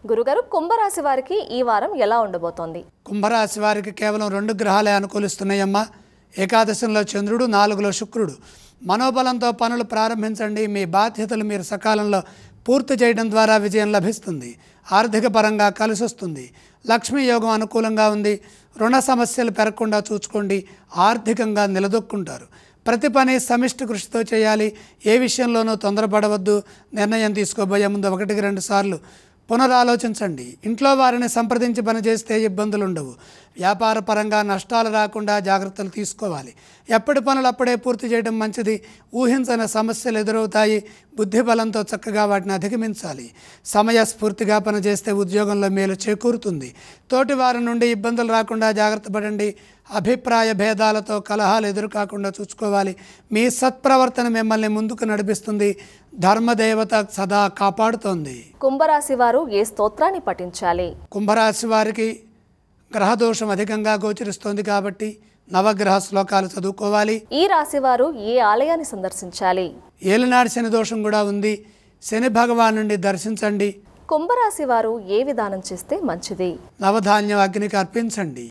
గురుగారు, కుంభరాశి వారికి ఈ వారం ఎలా ఉండబోతోంది? కుంభరాశి వారికి కేవలం 2 గ్రహాలే అనుకూలిస్తున్నాయమ్మా. ఏకాదశంలో చంద్రుడు, 4లో శుక్రుడు. మనోబలంతో పనులు ప్రారంభించండి. మీ బాధ్యతలు మీరు సకాలంలో పూర్తి చేయడం ద్వారా విజయం లభిస్తుంది. ఆర్థిక పరంగా కలిసొస్తుంది. లక్ష్మీ యోగం అనుకూలంగా ఉంది. రుణ సమస్యలు పెరగకుండా చూసుకోండి. ఆర్థికంగా నిలదొక్కుంటారు. ప్రతి పని సమిష్టి కృషితో చేయాలి. ఏ విషయంలోనూ తొందరపడవద్దు. నిర్ణయం తీసుకోబోయే ముందు 1-2 సార్లు పునరాలోచించండి. ఇంట్లో వారిని సంప్రదించి పనిచేస్తే ఇబ్బందులు ఉండవు. వ్యాపార పరంగా నష్టాలు రాకుండా జాగ్రత్తలు తీసుకోవాలి. ఎప్పటి పనులు అప్పుడే పూర్తి చేయడం మంచిది. ఊహించని సమస్యలు ఎదురవుతాయి. బుద్ధిబలంతో చక్కగా వాటిని అధిగమించాలి. సమయస్ఫూర్తిగా పనిచేస్తే ఉద్యోగంలో మేలు చేకూరుతుంది. తోటి వారి నుండి ఇబ్బందులు రాకుండా జాగ్రత్త పడండి. అభిప్రాయ భేదాలతో కలహాలు ఎదురుకాకుండా చూసుకోవాలి. మీ సత్ప్రవర్తన మిమ్మల్ని ముందుకు నడిపిస్తుంది. ధర్మదేవత సదా కాపాడుతోంది. కుంభరాశి వారు ఏ స్తోత్రాన్ని పఠించాలి? కుంభరాశి వారికి గ్రహదోషం అధికంగా గోచరిస్తోంది కాబట్టి నవగ్రహ శ్లోకాలు చదువుకోవాలి. ఈ రాశి వారు ఏ ఆలయాన్ని సందర్శించాలి? ఏలినాడు శని దోషం కూడా ఉంది. శని భగవానుడిని దర్శించండి. కుంభరాశి వారు ఏ విధానం చేస్తే మంచిది? నవధాన్యం అగ్నికి అర్పించండి.